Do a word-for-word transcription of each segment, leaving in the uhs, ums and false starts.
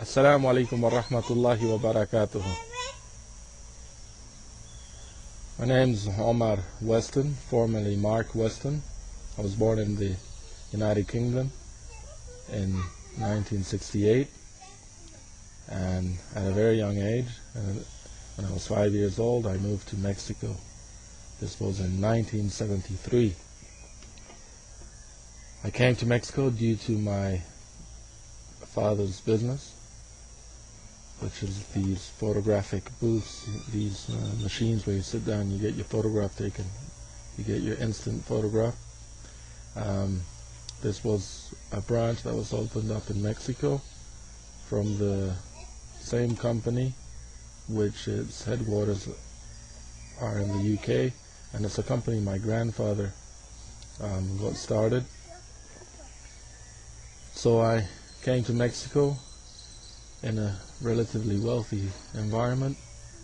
Assalamu alaikum wa rahmatullahi wa barakatuh. My name's Omar Weston, formerly Mark Weston. I was born in the United Kingdom in nineteen sixty-eight, and at a very young age, and when I was five years old, I moved to Mexico. This was in nineteen seventy-three. I came to Mexico due to my father's business, which is these photographic booths, these uh, machines where you sit down, you get your photograph taken, you get your instant photograph. Um, this was a branch that was opened up in Mexico from the same company, which its headquarters are in the U K, and it's a company my grandfather um, got started. So I came to Mexico in a relatively wealthy environment.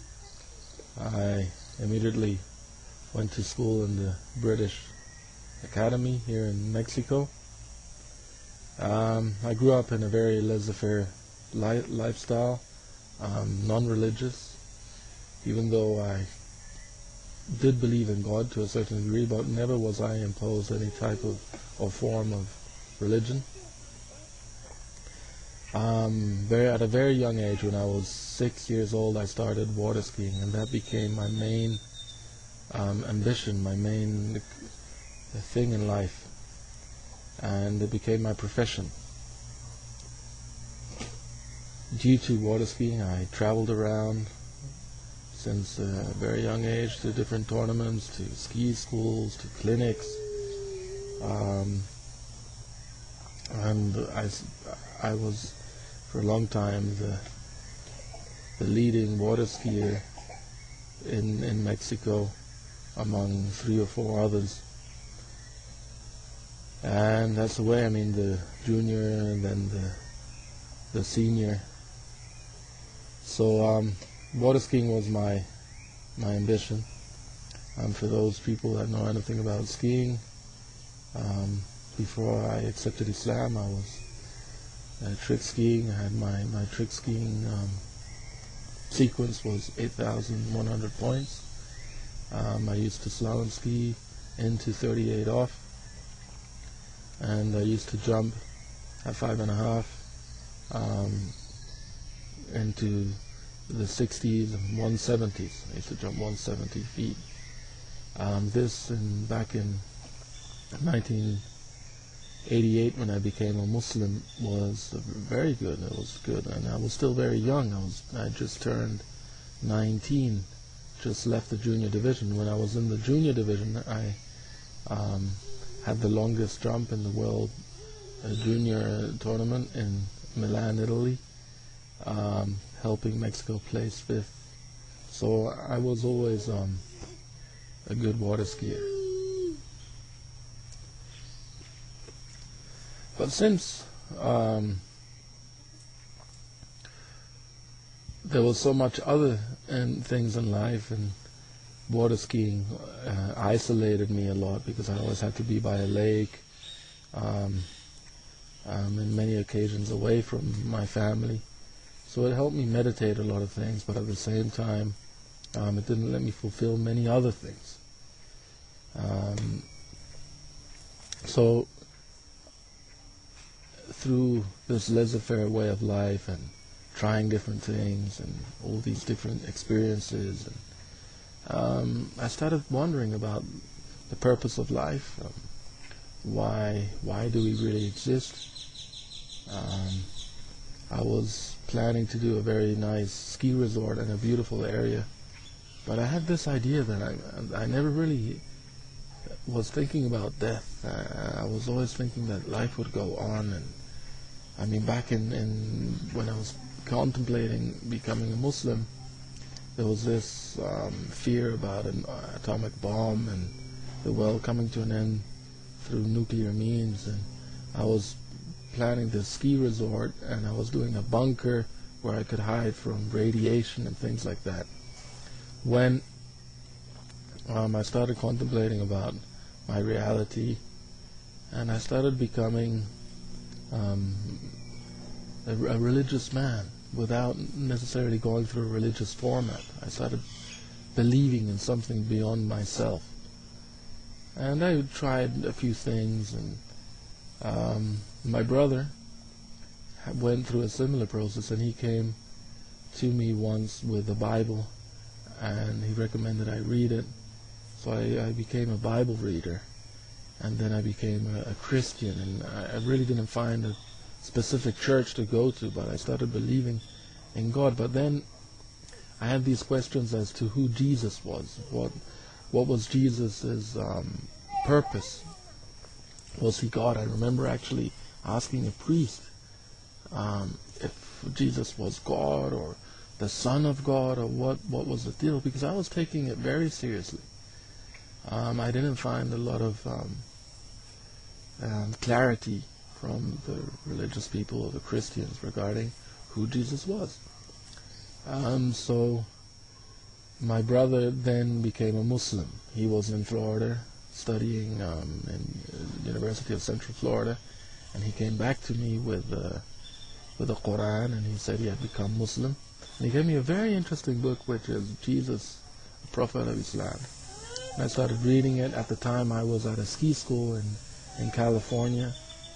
I immediately went to school in the British Academy here in Mexico. Um, I grew up in a very laissez-faire li lifestyle, um, non-religious, even though I did believe in God to a certain degree, but never was I imposed any type of or form of religion. Um, very, at a very young age, when I was six years old, I started water skiing, and that became my main um, ambition, my main thing in life, and it became my profession. Due to water skiing, I traveled around since a very young age to different tournaments, to ski schools, to clinics, um, and I, I was for a long time the the leading water skier in in Mexico among three or four others. And that's the way, I mean, the junior and then the the senior. So um, water skiing was my my ambition. Um, for those people that know anything about skiing, um, before I accepted Islam, I was Uh, trick skiing. I had my, my trick skiing um, sequence was eight thousand one hundred points. Um, I used to slalom ski into thirty-eight off, and I used to jump at five and a half um, into the sixties and one seventies. I used to jump one hundred seventy feet. Um, this in, back in nineteen eighty-eight, when I became a Muslim, was very good. It was good, and I was still very young. I was I just turned nineteen, just left the junior division. When I was in the junior division, I um, had the longest jump in the world uh, junior tournament in Milan, Italy, um, helping Mexico place fifth. So I was always um, a good water skier. But since um, there was so much other and things in life, and water skiing uh, isolated me a lot, because I always had to be by a lake, um, um, in many occasions away from my family. So it helped me meditate a lot of things, but at the same time, um, it didn't let me fulfill many other things. Um, so through this laissez-faire way of life and trying different things and all these different experiences, and um, I started wondering about the purpose of life. Um, why why do we really exist? Um, I was planning to do a very nice ski resort in a beautiful area, but I had this idea that I, I never really was thinking about death. Uh, I was always thinking that life would go on, and I mean, back in, in when I was contemplating becoming a Muslim, there was this um, fear about an uh, atomic bomb and the world coming to an end through nuclear means, and I was planning this ski resort, and I was doing a bunker where I could hide from radiation and things like that. When um, I started contemplating about my reality, and I started becoming um, a, a religious man without necessarily going through a religious format. I started believing in something beyond myself. And I tried a few things, and um, my brother went through a similar process, and he came to me once with a Bible, and he recommended I read it. So I, I became a Bible reader, and then I became a, a Christian, and I, I really didn't find a specific church to go to, but I started believing in God. But then I had these questions as to who Jesus was. What what was Jesus' um, purpose? Was he God? I remember actually asking a priest um, if Jesus was God or the Son of God, or what, what was the deal, because I was taking it very seriously. Um, I didn't find a lot of um, um, clarity from the religious people or the Christians regarding who Jesus was. Um, so my brother then became a Muslim. He was in Florida studying um, in the University of Central Florida, and he came back to me with uh, with the Quran, and he said he had become Muslim. And he gave me a very interesting book, which is Jesus, the Prophet of Islam. And I started reading it. At the time, I was at a ski school in, in California.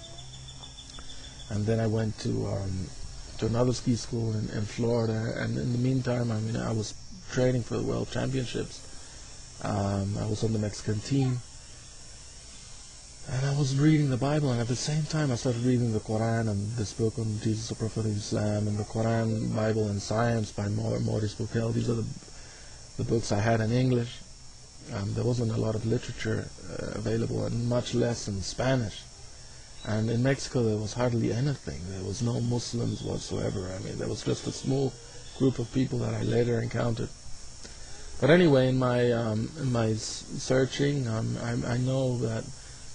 And then I went to um, to another ski school in, in Florida. And in the meantime, I mean, I was training for the World Championships. Um, I was on the Mexican team. And I was reading the Bible, and at the same time I started reading the Quran and this book on Jesus, the Prophet of Islam, and the Quran, Bible, and Science by Morris Buckel. These are the, the books I had in English. Um, there wasn't a lot of literature uh, available, and much less in Spanish. And in Mexico there was hardly anything. There was no Muslims whatsoever. I mean, there was just a small group of people that I later encountered. But anyway, in my um, in my s searching, um, I, I know that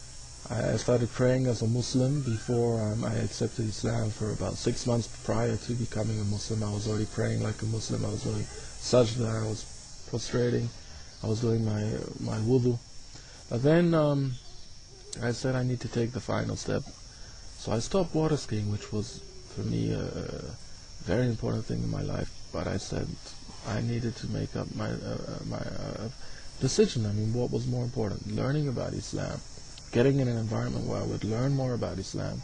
I started praying as a Muslim before um, I accepted Islam. For about six months prior to becoming a Muslim, I was already praying like a Muslim. I was doing sajda, I was prostrating, I was doing my my wudu. But then um, I said I need to take the final step. So I stopped water skiing, which was for me a, a very important thing in my life. But I said I needed to make up my uh, my uh, decision. I mean, what was more important? Learning about Islam, getting in an environment where I would learn more about Islam,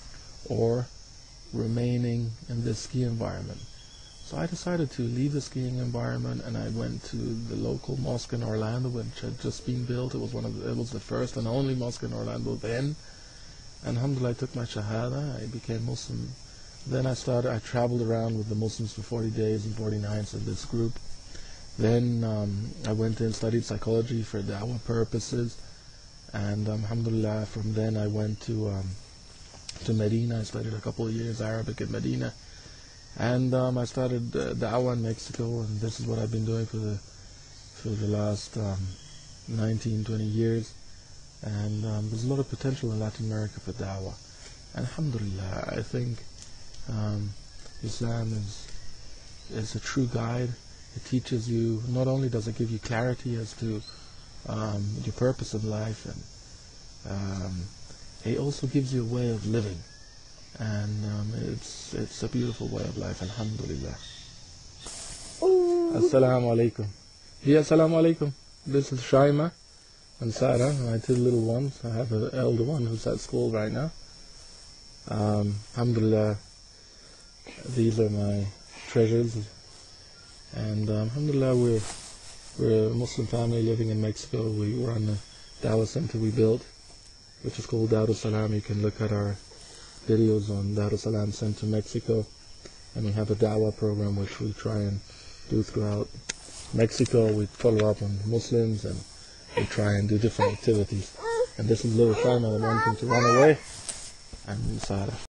or remaining in this ski environment. So I decided to leave the skiing environment, and I went to the local mosque in Orlando, which had just been built. It was one of the, it was the first and only mosque in Orlando then. And alhamdulillah, I took my shahada. I became Muslim. Then I started. I traveled around with the Muslims for forty days and forty nights in this group. Then um, I went in, studied psychology for da'wah purposes. And um, alhamdulillah, from then I went to um, to Medina. I studied a couple of years Arabic in Medina, and um, I started uh, da'wah in Mexico, and this is what I've been doing for the for the last um, nineteen, twenty years. And um, there's a lot of potential in Latin America for da'wah. And alhamdulillah, I think um, Islam is is a true guide. It teaches you, not only does it give you clarity as to Um, your purpose in life, and um, it also gives you a way of living, and um, it's it's a beautiful way of life. Alhamdulillah. Assalamu alaikum. Yeah, assalamu alaikum. This is Shaima and Sarah, my two little ones. I have an elder one who's at school right now. Um, alhamdulillah, these are my treasures, and um, alhamdulillah, we're We're a Muslim family living in Mexico. We run a da'wah center we built, which is called Darus Salam. You can look at our videos on Darus Salam Center Mexico. And we have a da'wah program which we try and do throughout Mexico. We follow up on Muslims, and we try and do different activities. And this is little Shaima wanting to run away. And Sarah.